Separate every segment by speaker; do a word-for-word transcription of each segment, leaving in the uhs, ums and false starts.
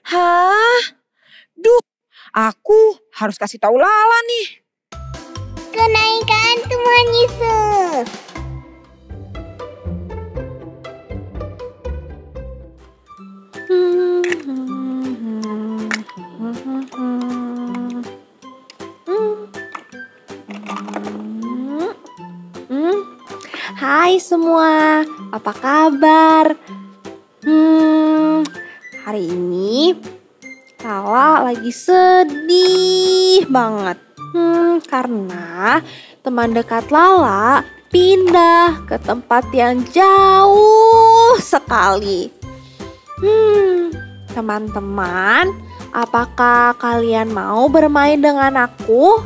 Speaker 1: Hah? Duh, aku harus kasih tahu Lala nih.
Speaker 2: Kenaikan Tuhan Yesus.
Speaker 3: Hai semua, apa kabar? Hmm, hari ini Lala lagi sedih banget. Hmm, karena teman dekat Lala pindah ke tempat yang jauh sekali. Hmm, teman-teman, apakah kalian mau bermain dengan aku?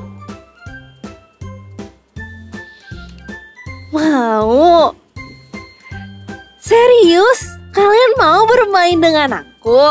Speaker 3: Mau? Serius? Kalian mau bermain dengan aku?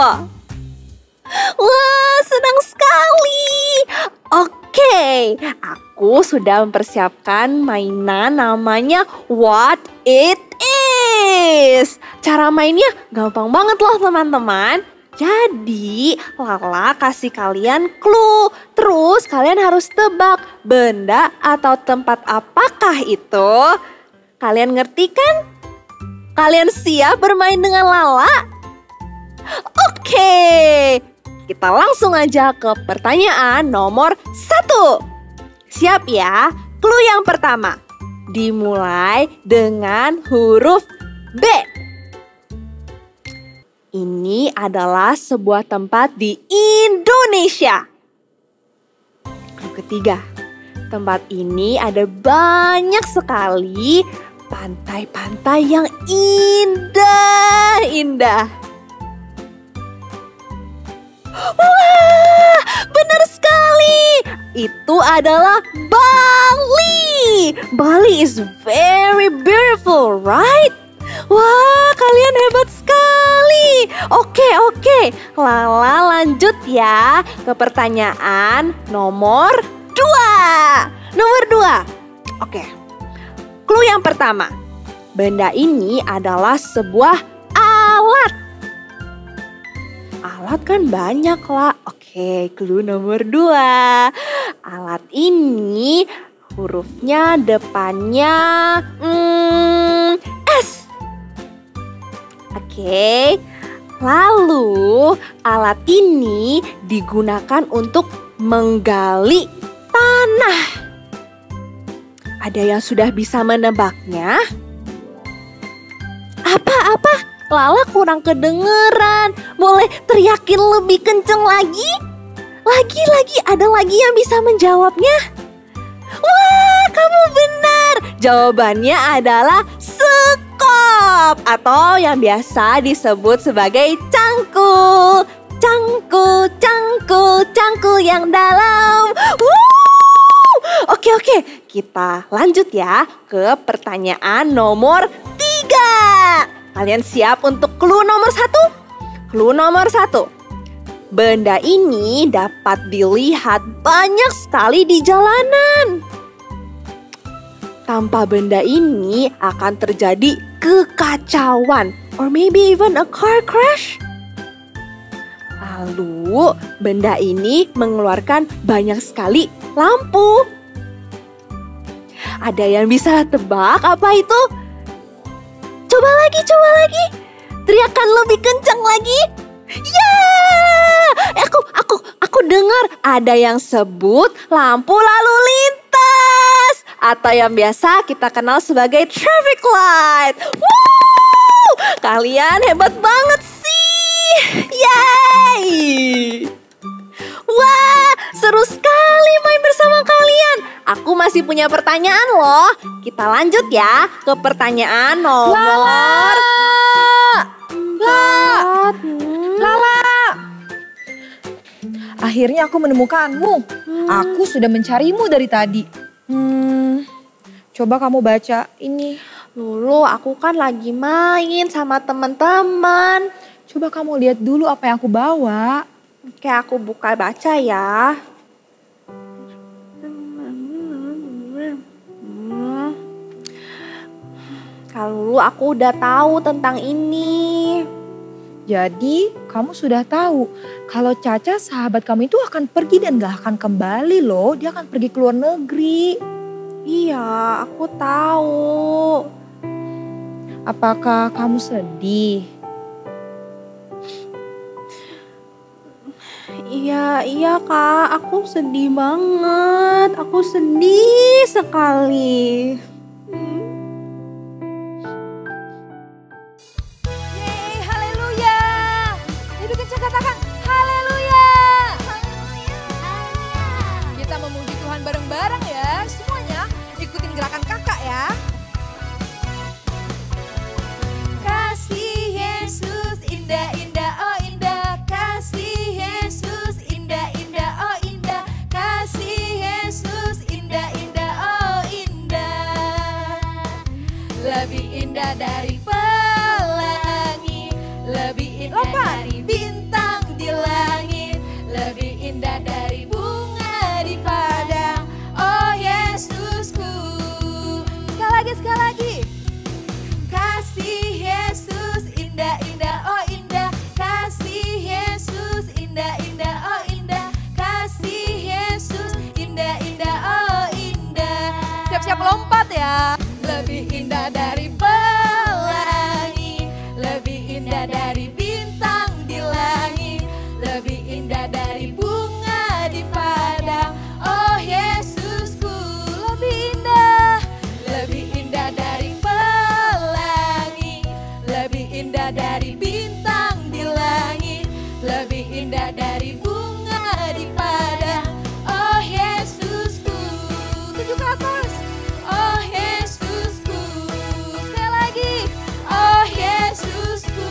Speaker 3: Wah, senang sekali. Oke, aku sudah mempersiapkan mainan namanya What It Is. Cara mainnya gampang banget loh teman-teman. Jadi, Lala kasih kalian clue. Terus kalian harus tebak benda atau tempat apakah itu. Kalian ngerti kan? Kalian siap bermain dengan Lala? Oke, kita langsung aja ke pertanyaan nomor satu. Siap ya? Clue yang pertama dimulai dengan huruf B. Ini adalah sebuah tempat di Indonesia. Clue ketiga, tempat ini ada banyak sekali pantai-pantai yang indah-indah. Wah, benar sekali. Itu adalah Bali. Bali is very beautiful, right? Wah, kalian hebat sekali. Oke, oke. Lala lanjut ya ke pertanyaan nomor dua. Nomor dua. Oke. Clue yang pertama. Benda ini adalah sebuah alat. Alat kan banyak lah. Oke, clue nomor dua. Alat ini hurufnya depannya hmm, S. Oke, lalu alat ini digunakan untuk menggali tanah. Ada yang sudah bisa menebaknya? Apa-apa? Lala kurang kedengeran. Boleh teriakin lebih kenceng lagi? Lagi-lagi ada lagi yang bisa menjawabnya? Wah, kamu benar. Jawabannya adalah sekop atau yang biasa disebut sebagai cangkul. Cangkul, cangkul, cangkul yang dalam. Wuh! Oke, oke. Kita lanjut ya ke pertanyaan nomor tiga. Kalian siap untuk clue nomor satu? Clue nomor satu. Benda ini dapat dilihat banyak sekali di jalanan. Tanpa benda ini akan terjadi kekacauan, or maybe even a car crash. Lalu, benda ini mengeluarkan banyak sekali lampu. Ada yang bisa tebak apa itu? Coba lagi, coba lagi. Teriakan lebih kencang lagi. Ya, aku, aku, aku dengar ada yang sebut lampu lalu lintas atau yang biasa kita kenal sebagai traffic light. Wuh, kalian hebat banget sih. Yay! Wah, seru sekali main bersama kalian. Aku masih punya pertanyaan loh. Kita lanjut ya ke pertanyaan nomor
Speaker 1: Lala! Lala! Akhirnya aku menemukanmu.
Speaker 3: Hmm.
Speaker 1: Aku sudah mencarimu dari tadi. Hmm, coba kamu baca ini.
Speaker 3: Lulu, aku kan lagi main sama teman-teman.
Speaker 1: Coba kamu lihat dulu apa yang aku bawa.
Speaker 3: Oke, aku buka baca ya. Kalau aku udah tahu tentang ini.
Speaker 1: Jadi kamu sudah tahu kalau Caca sahabat kamu itu akan pergi dan gak akan kembali loh. Dia akan pergi ke luar negeri.
Speaker 3: Iya, aku tahu.
Speaker 1: Apakah kamu sedih?
Speaker 3: Iya, iya Kak, aku sedih banget. Aku sedih sekali.
Speaker 1: Yeay, haleluya. Jadi kencang katakan haleluya. Kita memuji Tuhan bareng-bareng ya. Semuanya ikutin gerakan kakak ya. Kasih Yesus indah-indah, oh indah. Kasih Yesus indah-indah, oh indah. Kasih Yesus indah-indah, oh indah. Lebih indah dari pelangi, lebih indah dari bintang di langit, lebih indah dari bunga di padang. Oh Yesusku. Sekali lagi, sekali lagi. Kasih Yesus indah-indah, oh indah. Kasih Yesus indah-indah, oh indah. Kasih Yesus indah-indah, oh indah. Siap-siap lompat ya. Lebih indah dari pelangi, lebih indah dari bintang di langit, lebih indah dari bunga di padang. Oh Yesusku, lebih indah, lebih indah dari pelangi, lebih indah dari bintang di langit, lebih indah dari bunga di padang. Oh Yesusku, tujuh ke atas. Oh Yesusku, sekali lagi. Oh Yesusku.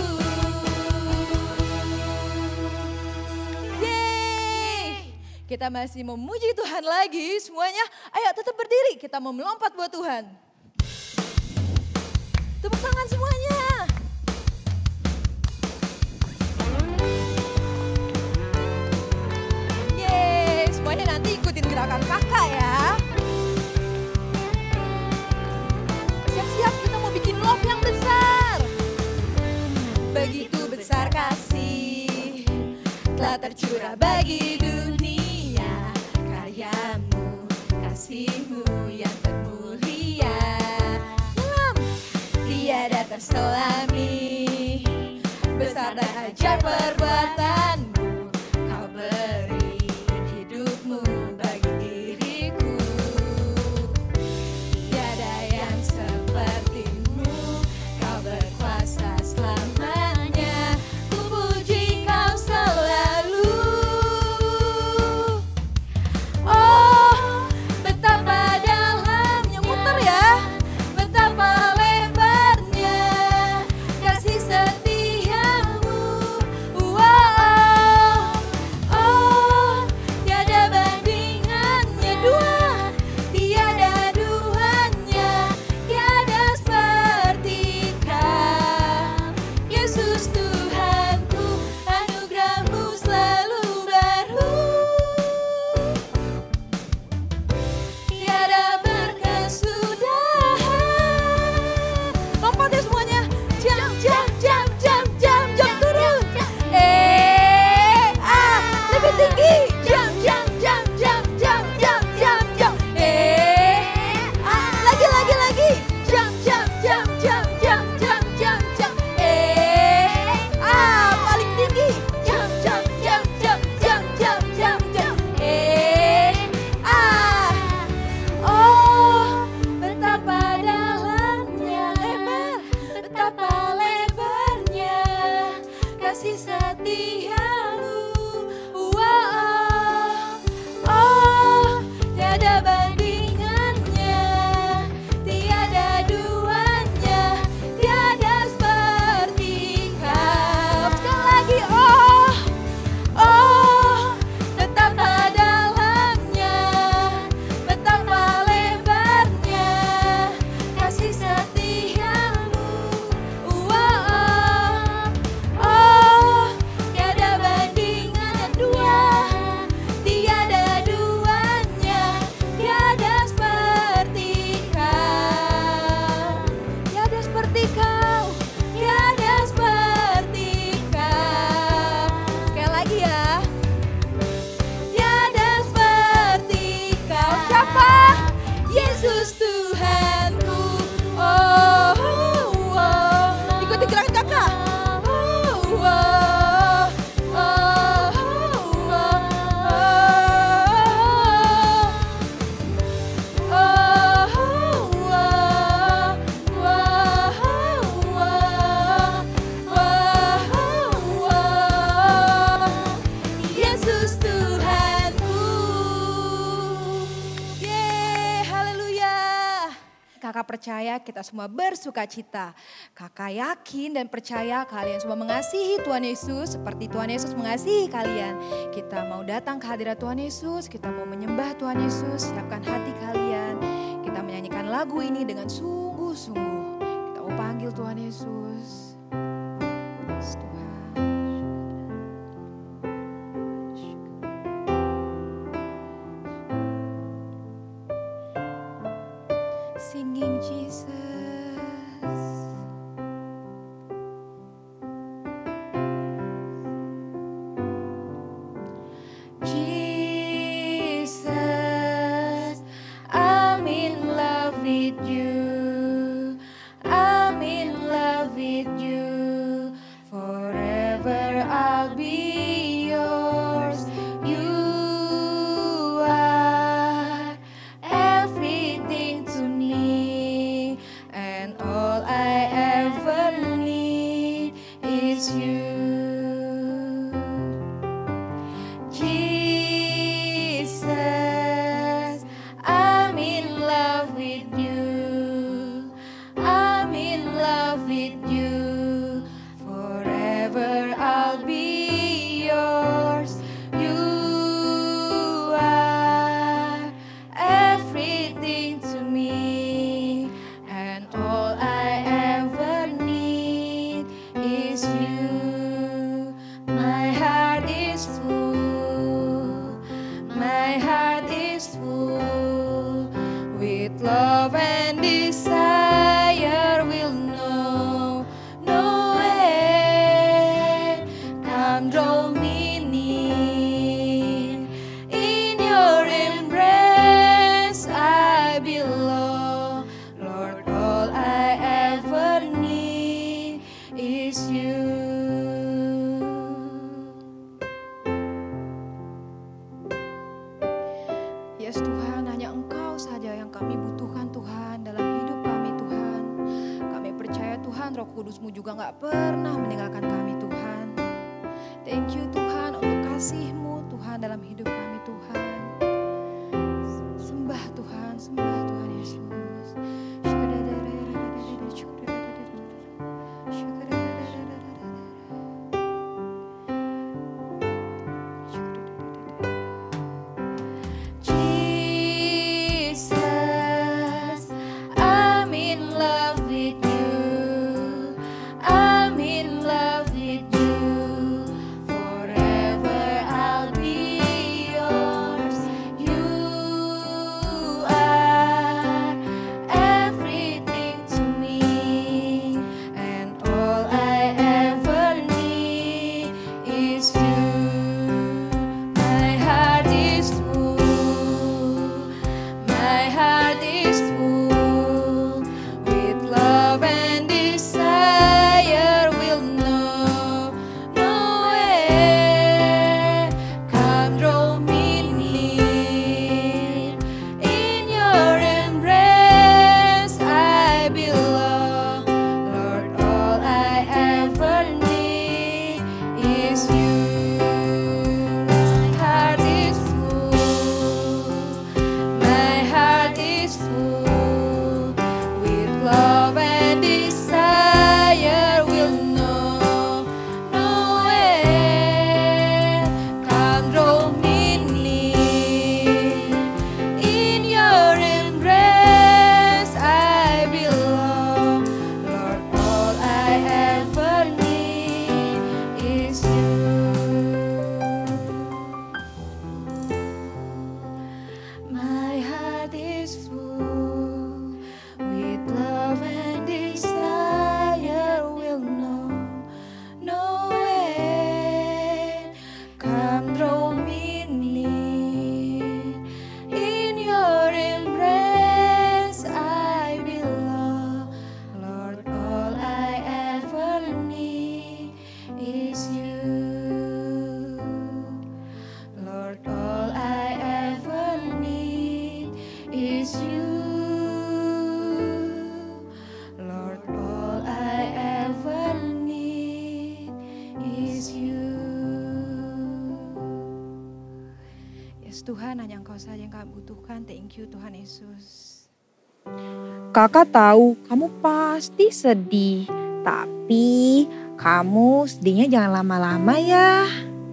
Speaker 1: Yeay, kita masih memuji Tuhan lagi semuanya. Ayo tetap berdiri, kita mau melompat buat Tuhan. Tepuk tangan semuanya. Yeay, semuanya nanti ikutin gerakan kakak ya. Siap-siap, kita mau bikin love yang besar. Begitu besar kasih telah tercurah bagi dunia, karyamu, kasihmu yang termulia. Dalam tiada terselami, besar dan ajaib perbuatanmu. Kau beri hidupmu bagi diriku. Tiada yang sepertimu, kau berkuasa selamanya. Ku puji kau selalu. Oh, betapa dalamnya, muter ya. Betapa lebarnya kasih setiamu. Wow, oh, tiada bandingannya dua, tiada duanya, tiada seperti kau. Yesus Tuhanku, anugerahmu selalu baru. Tiada berkesudahan. Lompat ya semuanya. Jam, jam, jam, jam, jam, jam turun. Eh, ah, lebih tinggi. Jam, jam, jam, jam, jam, jam, jam, jam. Eh, ah, lagi, lagi, lagi. Jam, jam, jam, jam, jam, jam, jam, jam. Eh, ah, paling tinggi. Jam, jam, jam, jam, jam, jam, jam, jam. Eh, ah. Oh, betapa dalamnya, lebar, betapa lebarnya kasih setiamu. Wow, oh, tiada bandingannya, tiada duanya, tiada seperti kau. Sekali lagi, oh, oh, betapa dalamnya, betapa lebarnya kasih setiamu. Wow, oh, tiada percaya, kita semua bersuka cita. Kakak yakin dan percaya kalian semua mengasihi Tuhan Yesus seperti Tuhan Yesus mengasihi kalian. Kita mau datang ke hadirat Tuhan Yesus, kita mau menyembah Tuhan Yesus, siapkan hati kalian. Kita menyanyikan lagu ini dengan sungguh-sungguh. Kita mau panggil Tuhan Yesus. Yes, Tuhan. Singing Jesus. Jesus, I'm in love with you. I'm in love with you. Forever I'll be yours. You are everything to me, and all I ever need is you. Jesus, I'm in love with you. I'm in love with you. Forever I'll be yours. You are everything to me, and all I ever need is you. My heart is full. My heart is full with love and desire. Will know no end. Come draw me near. In your embrace I belong. Lord, all I ever need is you. Yes Tuhan, hanya Engkau saja yang kami butuhkan Tuhan dalam hidup kami Tuhan. Kami percaya Tuhan Roh Kudus-Mu juga gak pernah meninggalkan kami Tuhan. Thank you Tuhan untuk kasih-Mu Tuhan dalam hidup kami Tuhan. Sembah Tuhan, sembah Tuhan Yesus. Jesus, I'm in love with you. I'm in love with you. Forever I'll be yours. You are everything to me, and all I ever need is you. My heart is full. My heart is full with love and desire. Will know no end. Come draw me near. In your embrace I belong. Lord, all I ever need is you. My heart is full. My heart is full with love and desire. Will know no end. Come draw me near. In your embrace I belong. Lord, all I ever need is you. My heart is full with love and desire. Will know no end. Come draw me near. In your embrace I belong. Lord, all I ever need is you. Lord, all I ever need is you. Lord, all I ever need is you. Yes Tuhan, hanya Engkau saja yang kami butuhkan. Thank you Tuhan Yesus. Kakak tahu kamu pasti sedih, tapi kamu sedihnya jangan lama-lama ya.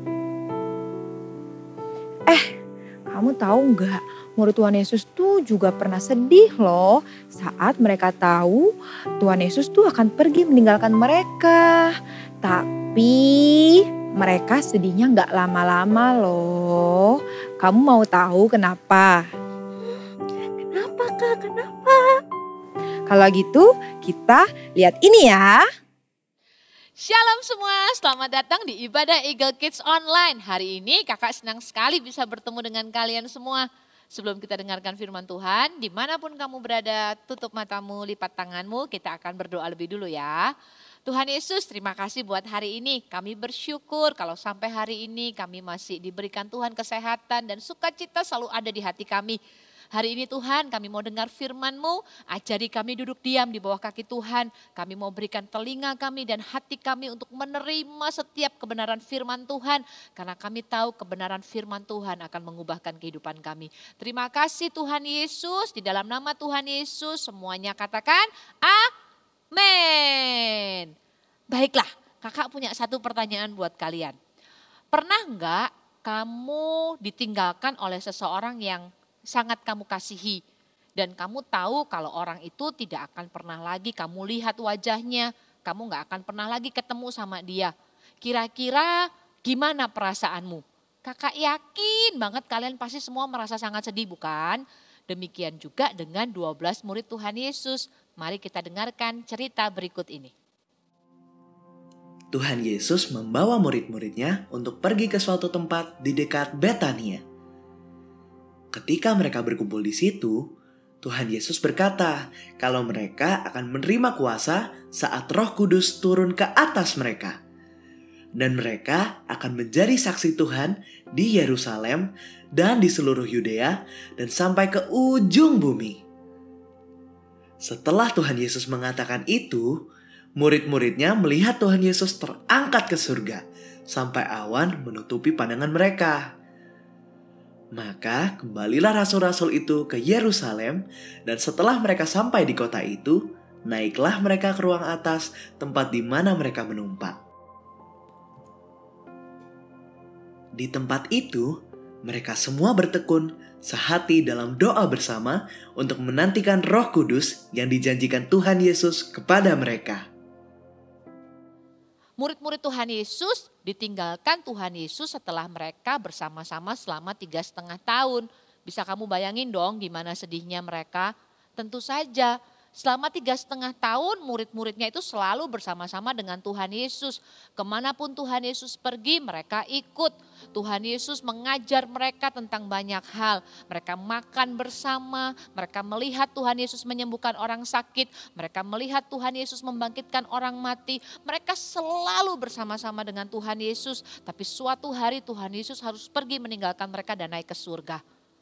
Speaker 1: Eh, kamu tahu nggak, murid Tuhan Yesus tuh juga pernah sedih loh saat mereka tahu Tuhan Yesus tuh akan pergi meninggalkan mereka. Tapi mereka sedihnya nggak lama-lama loh. Kamu mau tahu kenapa?
Speaker 3: Kenapa Kak? Kenapa?
Speaker 1: Kalau gitu kita lihat ini ya.
Speaker 4: Shalom semua, selamat datang di ibadah Eagle Kids Online. Hari ini kakak senang sekali bisa bertemu dengan kalian semua. Sebelum kita dengarkan firman Tuhan, dimanapun kamu berada, tutup matamu, lipat tanganmu, kita akan berdoa lebih dulu ya. Tuhan Yesus, terima kasih buat hari ini. Kami bersyukur kalau sampai hari ini kami masih diberikan Tuhan kesehatan dan sukacita selalu ada di hati kami. Hari ini Tuhan kami mau dengar firman-Mu, ajari kami duduk diam di bawah kaki Tuhan. Kami mau berikan telinga kami dan hati kami untuk menerima setiap kebenaran firman Tuhan. Karena kami tahu kebenaran firman Tuhan akan mengubahkan kehidupan kami. Terima kasih Tuhan Yesus, di dalam nama Tuhan Yesus semuanya katakan amin. Baiklah, kakak punya satu pertanyaan buat kalian. Pernah enggak kamu ditinggalkan oleh seseorang yang sangat kamu kasihi dan kamu tahu kalau orang itu tidak akan pernah lagi kamu lihat wajahnya, kamu nggak akan pernah lagi ketemu sama dia. Kira-kira gimana perasaanmu? Kakak yakin banget kalian pasti semua merasa sangat sedih, bukan? Demikian juga dengan dua belas murid Tuhan Yesus. Mari kita dengarkan cerita berikut ini.
Speaker 5: Tuhan Yesus membawa murid-muridnya untuk pergi ke suatu tempat di dekat Betania. Ketika mereka berkumpul di situ, Tuhan Yesus berkata kalau mereka akan menerima kuasa saat Roh Kudus turun ke atas mereka. Dan mereka akan menjadi saksi Tuhan di Yerusalem dan di seluruh Yudea dan sampai ke ujung bumi. Setelah Tuhan Yesus mengatakan itu, murid-muridnya melihat Tuhan Yesus terangkat ke surga sampai awan menutupi pandangan mereka. Maka kembalilah rasul-rasul itu ke Yerusalem dan setelah mereka sampai di kota itu, naiklah mereka ke ruang atas tempat di mana mereka menumpak. Di tempat itu, mereka semua bertekun sehati dalam doa bersama untuk menantikan Roh Kudus yang dijanjikan Tuhan Yesus kepada mereka.
Speaker 4: Murid-murid Tuhan Yesus ditinggalkan Tuhan Yesus setelah mereka bersama-sama selama tiga setengah tahun. Bisa kamu bayangin dong gimana sedihnya mereka? Tentu saja selama tiga setengah tahun murid-muridnya itu selalu bersama-sama dengan Tuhan Yesus. Kemanapun Tuhan Yesus pergi mereka ikut. Tuhan Yesus mengajar mereka tentang banyak hal. Mereka makan bersama, mereka melihat Tuhan Yesus menyembuhkan orang sakit. Mereka melihat Tuhan Yesus membangkitkan orang mati. Mereka selalu bersama-sama dengan Tuhan Yesus. Tapi suatu hari Tuhan Yesus harus pergi meninggalkan mereka dan naik ke surga.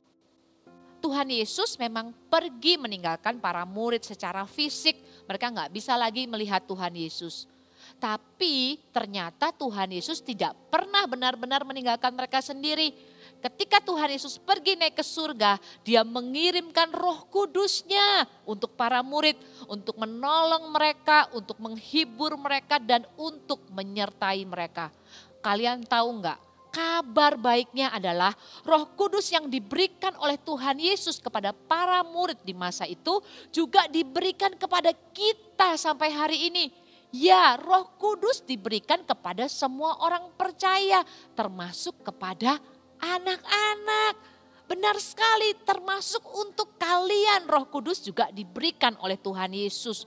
Speaker 4: Tuhan Yesus memang pergi meninggalkan para murid secara fisik. Mereka nggak bisa lagi melihat Tuhan Yesus. Tapi ternyata Tuhan Yesus tidak pernah benar-benar meninggalkan mereka sendiri. Ketika Tuhan Yesus pergi naik ke surga, Dia mengirimkan Roh Kudus-Nya untuk para murid. Untuk menolong mereka, untuk menghibur mereka dan untuk menyertai mereka. Kalian tahu nggak? Kabar baiknya adalah Roh Kudus yang diberikan oleh Tuhan Yesus kepada para murid di masa itu juga diberikan kepada kita sampai hari ini. Ya, Roh Kudus diberikan kepada semua orang percaya, termasuk kepada anak-anak. Benar sekali, termasuk untuk kalian Roh Kudus juga diberikan oleh Tuhan Yesus.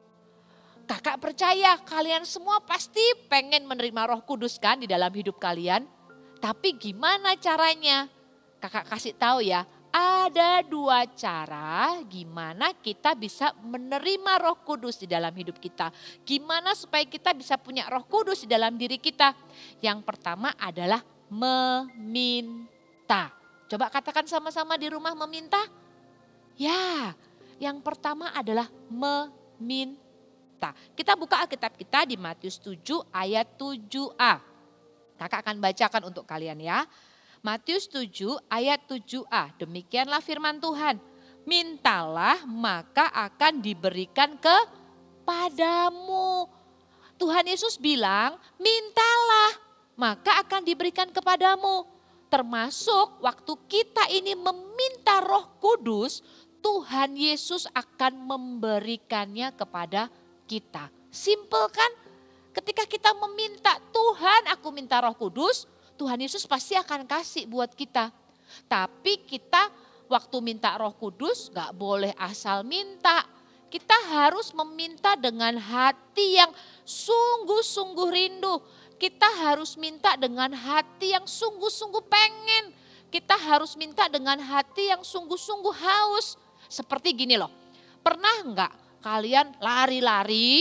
Speaker 4: Kakak percaya kalian semua pasti pengen menerima Roh Kudus kan di dalam hidup kalian. Tapi gimana caranya? Kakak kasih tahu ya, ada dua cara gimana kita bisa menerima Roh Kudus di dalam hidup kita. Gimana supaya kita bisa punya Roh Kudus di dalam diri kita? Yang pertama adalah meminta. Coba katakan sama-sama di rumah, meminta. Ya, yang pertama adalah meminta. Kita buka Alkitab kita di Matius tujuh ayat tujuh a. Kakak akan bacakan untuk kalian ya. Matius tujuh ayat tujuh a. Demikianlah firman Tuhan. mintalah maka akan diberikan kepadamu. Tuhan Yesus bilang, mintalah maka akan diberikan kepadamu. Termasuk waktu kita ini meminta Roh Kudus, Tuhan Yesus akan memberikannya kepada kita. Simple kan? Ketika kita meminta, Tuhan aku minta Roh Kudus, Tuhan Yesus pasti akan kasih buat kita. Tapi kita waktu minta Roh Kudus gak boleh asal minta. Kita harus meminta dengan hati yang sungguh-sungguh rindu. Kita harus minta dengan hati yang sungguh-sungguh pengen. Kita harus minta dengan hati yang sungguh-sungguh haus. Seperti gini loh, pernah enggak kalian lari-lari,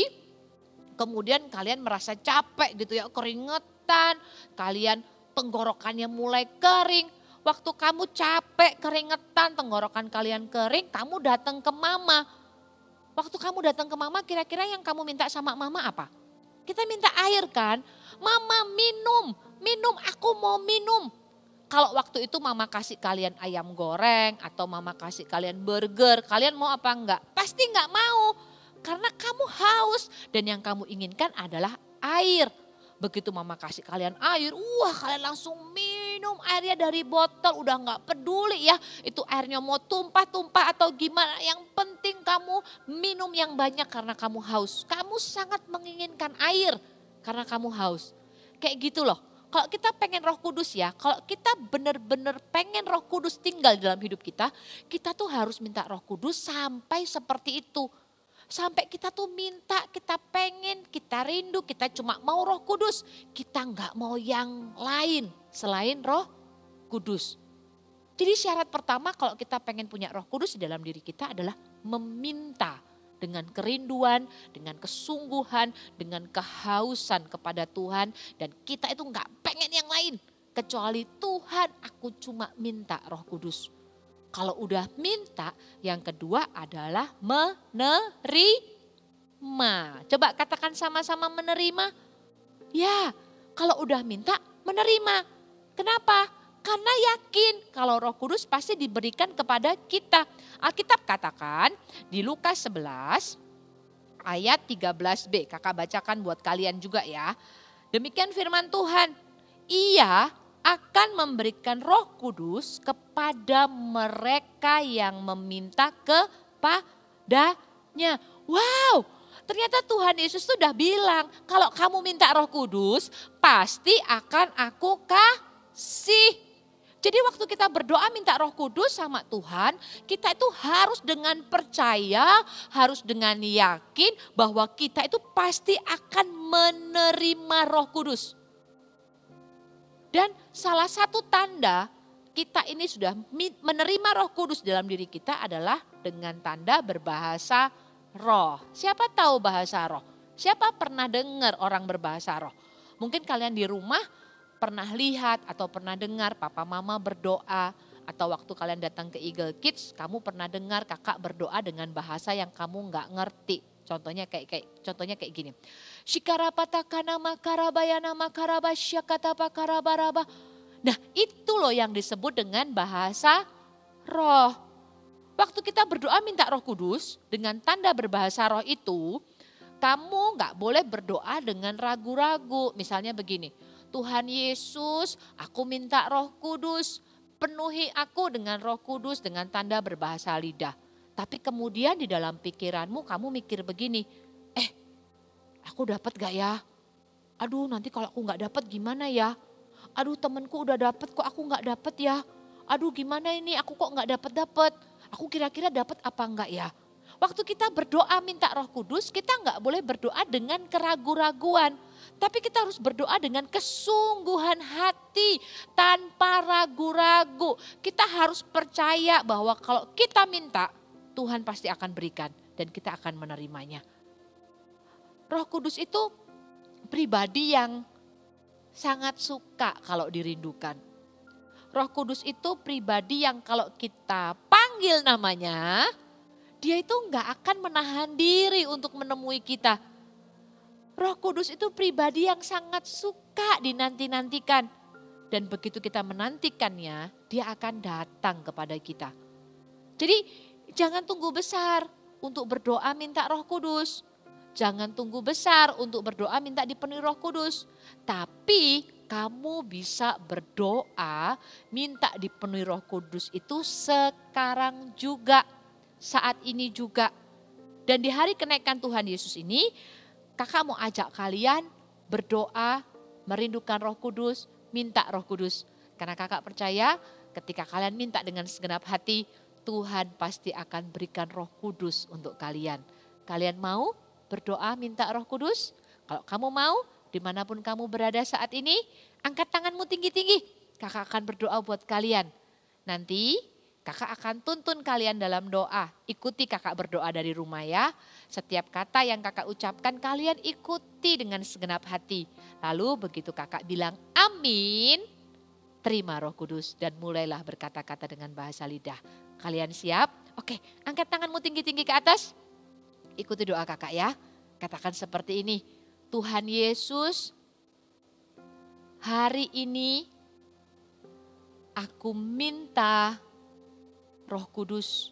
Speaker 4: kemudian kalian merasa capek gitu ya, keringetan, kalian tenggorokannya mulai kering. Waktu kamu capek, keringetan, tenggorokan kalian kering, kamu datang ke mama. Waktu kamu datang ke mama, kira-kira yang kamu minta sama mama apa? Kita minta air kan? Mama minum, minum, aku mau minum. Kalau waktu itu mama kasih kalian ayam goreng atau mama kasih kalian burger, kalian mau apa enggak? Pasti enggak mau. Karena kamu haus dan yang kamu inginkan adalah air. Begitu mama kasih kalian air, wah kalian langsung minum airnya dari botol. Udah enggak peduli ya itu airnya mau tumpah-tumpah atau gimana. Yang penting kamu minum yang banyak karena kamu haus. Kamu sangat menginginkan air karena kamu haus. Kayak gitu loh. Kalau kita pengen Roh Kudus ya, kalau kita benar-benar pengen Roh Kudus tinggal dalam hidup kita, kita tuh harus minta Roh Kudus sampai seperti itu. Sampai kita tuh minta, kita pengen, kita rindu, kita cuma mau Roh Kudus. Kita nggak mau yang lain selain Roh Kudus. Jadi syarat pertama kalau kita pengen punya Roh Kudus di dalam diri kita adalah meminta. Dengan kerinduan, dengan kesungguhan, dengan kehausan kepada Tuhan. Dan kita itu nggak pengen yang lain. Kecuali Tuhan aku cuma minta Roh Kudus. Kalau udah minta, yang kedua adalah menerima. Coba katakan sama-sama menerima. Ya, kalau udah minta menerima. Kenapa? Karena yakin kalau Roh Kudus pasti diberikan kepada kita. Alkitab katakan di Lukas sebelas ayat tiga belas b. Kakak bacakan buat kalian juga ya. Demikian firman Tuhan. Ia akan memberikan Roh Kudus kepada mereka yang meminta kepadanya. Wow, ternyata Tuhan Yesus sudah bilang kalau kamu minta Roh Kudus pasti akan aku kasih. Jadi waktu kita berdoa minta Roh Kudus sama Tuhan, kita itu harus dengan percaya, harus dengan yakin bahwa kita itu pasti akan menerima Roh Kudus. Dan salah satu tanda kita ini sudah menerima Roh Kudus dalam diri kita adalah dengan tanda berbahasa roh. Siapa tahu bahasa roh? Siapa pernah dengar orang berbahasa roh? Mungkin kalian di rumah pernah lihat atau pernah dengar papa mama berdoa. Atau waktu kalian datang ke Eagle Kids, kamu pernah dengar kakak berdoa dengan bahasa yang kamu nggak ngerti. Contohnya kayak kayak contohnya kayak gini. Shikarapataka makarabayana makarabasyakatapa karabaraba. Nah, itu loh yang disebut dengan bahasa roh. Waktu kita berdoa minta Roh Kudus dengan tanda berbahasa roh itu, kamu nggak boleh berdoa dengan ragu-ragu. Misalnya begini, Tuhan Yesus, aku minta Roh Kudus, penuhi aku dengan Roh Kudus dengan tanda berbahasa lidah. Tapi kemudian di dalam pikiranmu kamu mikir begini, eh aku dapat gak ya? Aduh nanti kalau aku gak dapat gimana ya? Aduh temenku udah dapat kok aku gak dapat ya? Aduh gimana ini aku kok gak dapat-dapat? Aku kira-kira dapat apa enggak ya? Waktu kita berdoa minta Roh Kudus, kita nggak boleh berdoa dengan keraguan-raguan. Tapi kita harus berdoa dengan kesungguhan hati, tanpa ragu-ragu. Kita harus percaya bahwa kalau kita minta, Tuhan pasti akan berikan dan kita akan menerimanya. Roh Kudus itu pribadi yang sangat suka kalau dirindukan. Roh Kudus itu pribadi yang kalau kita panggil namanya, dia itu nggak akan menahan diri untuk menemui kita. Roh Kudus itu pribadi yang sangat suka dinanti-nantikan. Dan begitu kita menantikannya, dia akan datang kepada kita. Jadi Jangan tunggu besar untuk berdoa minta Roh Kudus. Jangan tunggu besar untuk berdoa minta dipenuhi Roh Kudus. Tapi kamu bisa berdoa minta dipenuhi Roh Kudus itu sekarang juga. Saat ini juga. Dan di hari kenaikan Tuhan Yesus ini, kakak mau ajak kalian berdoa, merindukan Roh Kudus, minta Roh Kudus. Karena kakak percaya ketika kalian minta dengan segenap hati, Tuhan pasti akan berikan Roh Kudus untuk kalian. Kalian mau berdoa minta Roh Kudus? Kalau kamu mau, dimanapun kamu berada saat ini, angkat tanganmu tinggi-tinggi. Kakak akan berdoa buat kalian. Nanti kakak akan tuntun kalian dalam doa. Ikuti kakak berdoa dari rumah ya. Setiap kata yang kakak ucapkan kalian ikuti dengan segenap hati. Lalu begitu kakak bilang amin, terima Roh Kudus dan mulailah berkata-kata dengan bahasa lidah. Kalian siap? Oke, angkat tanganmu tinggi-tinggi ke atas. Ikuti doa kakak ya. Katakan seperti ini. Tuhan Yesus, hari ini aku minta Roh Kudus.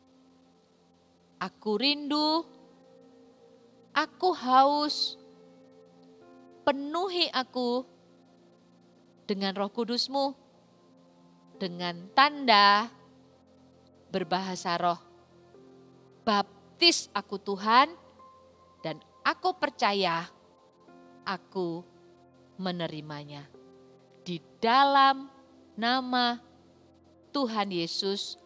Speaker 4: Aku rindu, aku haus. Penuhi aku dengan Roh Kudus-Mu, dengan tanda berbahasa roh. Baptis aku Tuhan, dan aku percaya aku menerimanya. Di dalam nama Tuhan Yesus,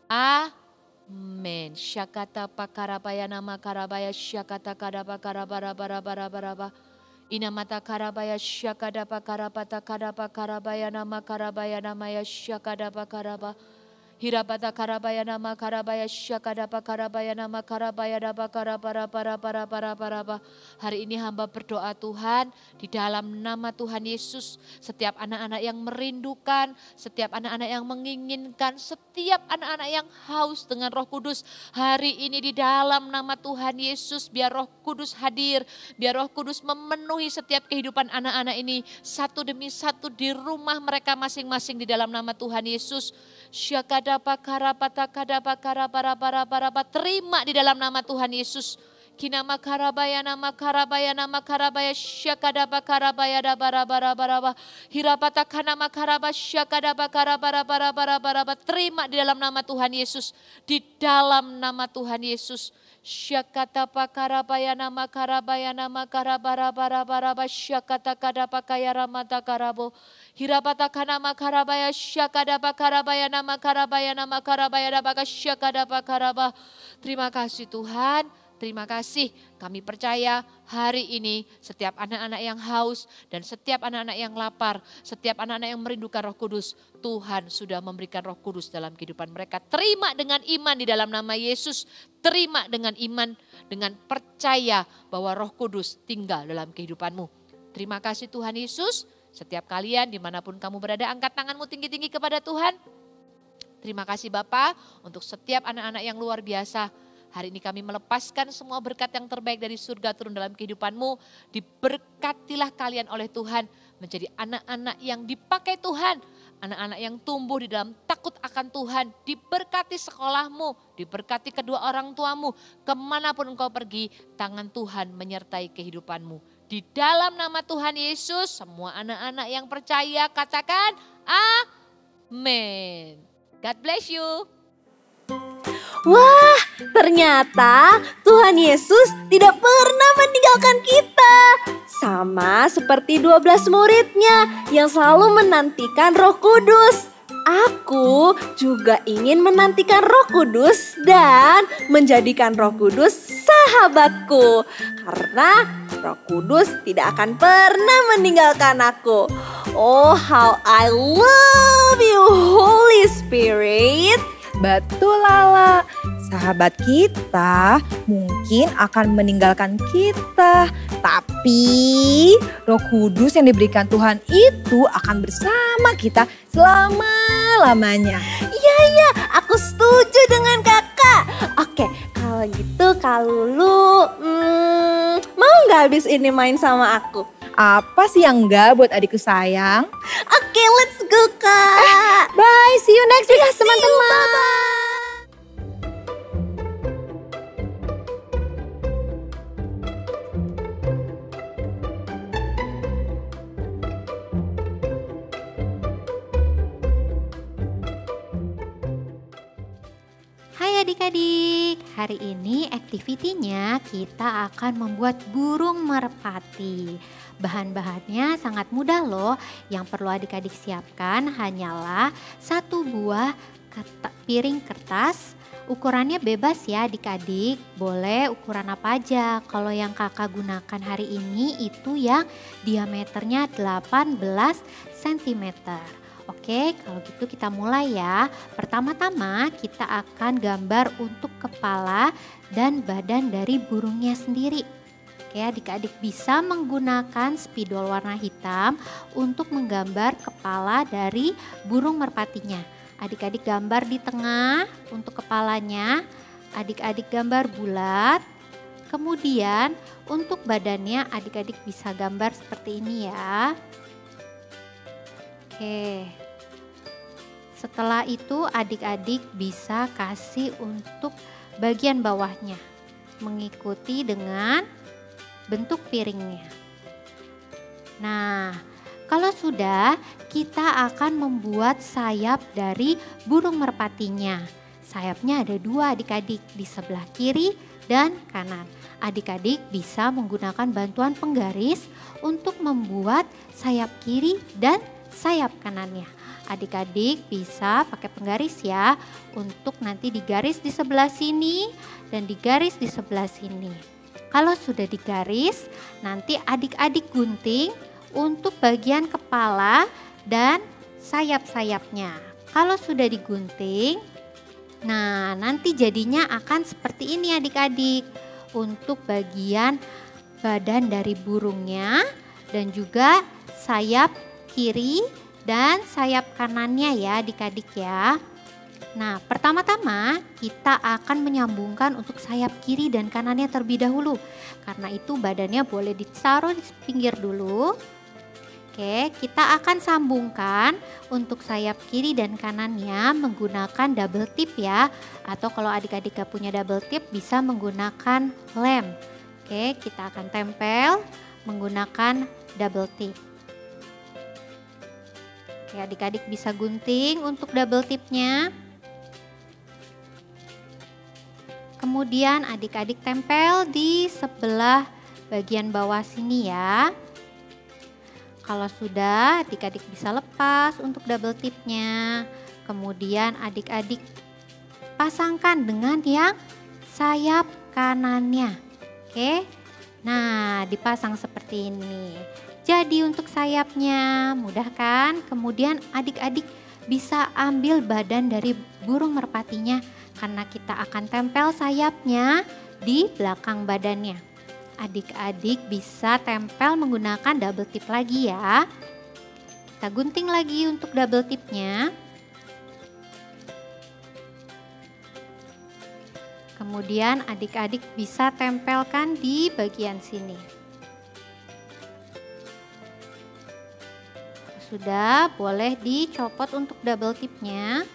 Speaker 4: amin. Syakata pakarabaya nama karabaya syakata kadapa karabara bara bara bara bara. Inamata karabaya syakada pakarapata kadapa karabaya nama karabaya namaya syakada pakaraba. Hirabata karabaya nama karabaya syakada pakarabaya nama karabaya daba karabara bara bara bara bara. Hari ini hamba berdoa Tuhan di dalam nama Tuhan Yesus. Setiap anak-anak yang merindukan, setiap anak-anak yang menginginkan, setiap anak-anak yang haus dengan Roh Kudus. Hari ini di dalam nama Tuhan Yesus biar Roh Kudus hadir. Biar Roh Kudus memenuhi setiap kehidupan anak-anak ini. Satu demi satu di rumah mereka masing-masing di dalam nama Tuhan Yesus. Syakada pakarapata kadapa karabara bara bara. Terima di dalam nama Tuhan Yesus. Kinama karabaya nama karabaya nama karabaya syakada pakarabaya da bara bara bara. Hirapata kanama karaba syakada pakarabara bara bara bara. Terima di dalam nama Tuhan Yesus. Di dalam nama Tuhan Yesus. Syakata pakarabaya nama karabaya nama karabara bara bara bara. Syakata kadapa kaya ramata karabo. Hirapata kanama karabaya syakada pakarabaya nama karabaya nama karabaya da baka syakada pakaraba. Terima kasih Tuhan. Terima kasih, kami percaya hari ini setiap anak-anak yang haus dan setiap anak-anak yang lapar, setiap anak-anak yang merindukan Roh Kudus, Tuhan sudah memberikan Roh Kudus dalam kehidupan mereka. Terima dengan iman di dalam nama Yesus, terima dengan iman, dengan percaya bahwa Roh Kudus tinggal dalam kehidupanmu. Terima kasih Tuhan Yesus, setiap kalian dimanapun kamu berada, angkat tanganmu tinggi-tinggi kepada Tuhan. Terima kasih Bapa untuk setiap anak-anak yang luar biasa. Hari ini kami melepaskan semua berkat yang terbaik dari surga turun dalam kehidupanmu. Diberkatilah kalian oleh Tuhan menjadi anak-anak yang dipakai Tuhan. Anak-anak yang tumbuh di dalam takut akan Tuhan. Diberkati sekolahmu, diberkati kedua orang tuamu. Kemanapun engkau pergi, tangan Tuhan menyertai kehidupanmu. Di dalam nama Tuhan Yesus, semua anak-anak yang percaya katakan amin. God bless you.
Speaker 3: Wah, ternyata Tuhan Yesus tidak pernah meninggalkan kita. Sama seperti dua belas muridnya yang selalu menantikan Roh Kudus. Aku juga ingin menantikan Roh Kudus dan menjadikan Roh Kudus sahabatku. Karena Roh Kudus tidak akan pernah meninggalkan aku. Oh, how I love you, Holy Spirit.
Speaker 1: Betul Lala, sahabat kita mungkin akan meninggalkan kita. Tapi Roh Kudus yang diberikan Tuhan itu akan bersama kita selama-lamanya.
Speaker 3: Iya, iya, aku setuju dengan kakak. Oke, kalau gitu Kak Lulu, hmm, mau gak habis ini main sama aku?
Speaker 1: Apa sih yang enggak buat adikku sayang?
Speaker 3: Oke, let's go Kak.
Speaker 1: Bye, see you next week teman-teman.
Speaker 6: adik-adik, hari ini aktivitinya kita akan membuat burung merpati. Bahan-bahannya sangat mudah loh. Yang perlu adik-adik siapkan hanyalah satu buah kerta- piring kertas. Ukurannya bebas ya adik-adik, boleh ukuran apa aja. Kalau yang kakak gunakan hari ini itu yang diameternya delapan belas sentimeter. Oke, kalau gitu kita mulai ya. Pertama-tama kita akan gambar untuk kepala dan badan dari burungnya sendiri. Oke, adik-adik bisa menggunakan spidol warna hitam untuk menggambar kepala dari burung merpatinya. Adik-adik gambar di tengah untuk kepalanya, adik-adik gambar bulat. Kemudian untuk badannya adik-adik bisa gambar seperti ini ya. Oke, setelah itu adik-adik bisa kasih untuk bagian bawahnya mengikuti dengan bentuk piringnya. Nah, kalau sudah, kita akan membuat sayap dari burung merpatinya. Sayapnya ada dua adik-adik, di sebelah kiri dan kanan. Adik-adik bisa menggunakan bantuan penggaris untuk membuat sayap kiri dan sayap kanannya. Adik-adik bisa pakai penggaris ya, untuk nanti digaris di sebelah sini dan digaris di sebelah sini. Kalau sudah digaris, nanti adik-adik gunting untuk bagian kepala dan sayap-sayapnya. Kalau sudah digunting, nah nanti jadinya akan seperti ini adik-adik. Untuk bagian badan dari burungnya dan juga sayap kiri dan sayap kanannya ya adik-adik ya. Nah, pertama-tama kita akan menyambungkan untuk sayap kiri dan kanannya terlebih dahulu. Karena itu badannya boleh ditaruh di pinggir dulu. Oke, kita akan sambungkan untuk sayap kiri dan kanannya menggunakan double tip ya. Atau kalau adik-adik gak punya double tip bisa menggunakan lem. Oke, kita akan tempel menggunakan double tip. Oke, adik-adik bisa gunting untuk double tipnya. Kemudian adik-adik tempel di sebelah bagian bawah sini ya. Kalau sudah, adik-adik bisa lepas untuk double tipnya. Kemudian adik-adik pasangkan dengan yang sayap kanannya. Oke. Nah, dipasang seperti ini. Jadi untuk sayapnya mudah kan? Kemudian adik-adik bisa ambil badan dari burung merpatinya karena kita akan tempel sayapnya di belakang badannya. Adik-adik bisa tempel menggunakan double tip lagi ya. Kita gunting lagi untuk double tipnya. Kemudian adik-adik bisa tempelkan di bagian sini. Sudah, boleh dicopot untuk double tipnya.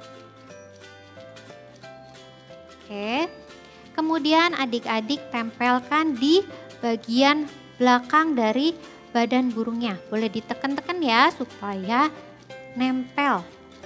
Speaker 6: Oke. Kemudian adik-adik tempelkan di bagian belakang dari badan burungnya. Boleh ditekan-tekan ya supaya nempel.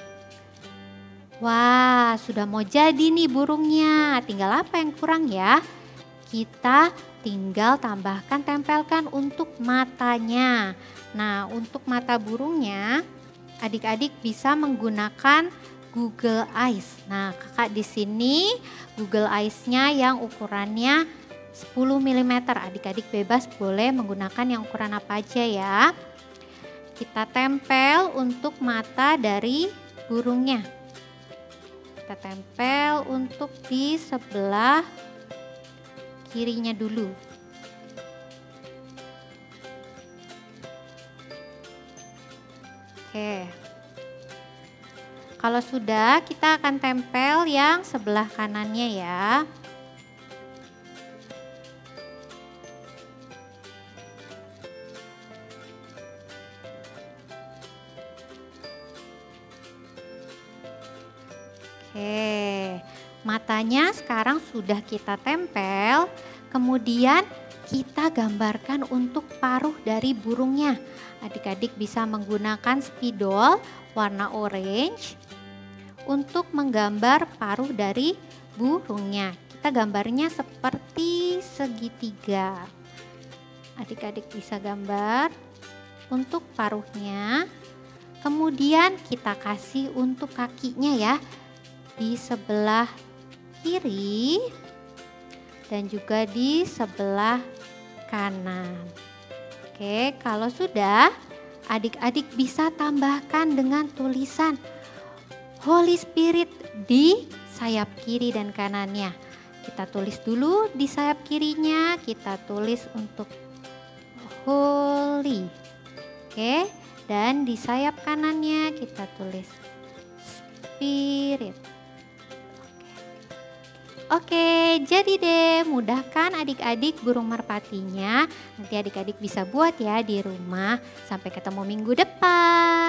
Speaker 6: Wah, sudah mau jadi nih burungnya. Tinggal apa yang kurang ya? Kita tinggal tambahkan, tempelkan untuk matanya. Nah, untuk mata burungnya adik-adik bisa menggunakan Google Eyes. Nah, kakak di sini Google Eyes-nya yang ukurannya sepuluh milimeter. Adik-adik bebas boleh menggunakan yang ukuran apa aja ya. Kita tempel untuk mata dari burungnya. Kita tempel untuk di sebelah kirinya dulu. Oke. Kalau sudah, kita akan tempel yang sebelah kanannya ya. Oke, matanya sekarang sudah kita tempel, kemudian kita gambarkan untuk paruh dari burungnya. Adik-adik bisa menggunakan spidol warna orange untuk menggambar paruh dari burungnya. Kita gambarnya seperti segitiga. Adik-adik bisa gambar untuk paruhnya. Kemudian kita kasih untuk kakinya ya, di sebelah kiri dan juga di sebelah kanan. Oke, kalau sudah, adik-adik bisa tambahkan dengan tulisan Holy Spirit di sayap kiri dan kanannya. Kita tulis dulu di sayap kirinya, kita tulis untuk Holy. Oke, dan di sayap kanannya kita tulis Spirit. Oke, jadi deh, mudahkan adik-adik burung merpatinya. Nanti adik-adik bisa buat ya di rumah. Sampai ketemu minggu depan.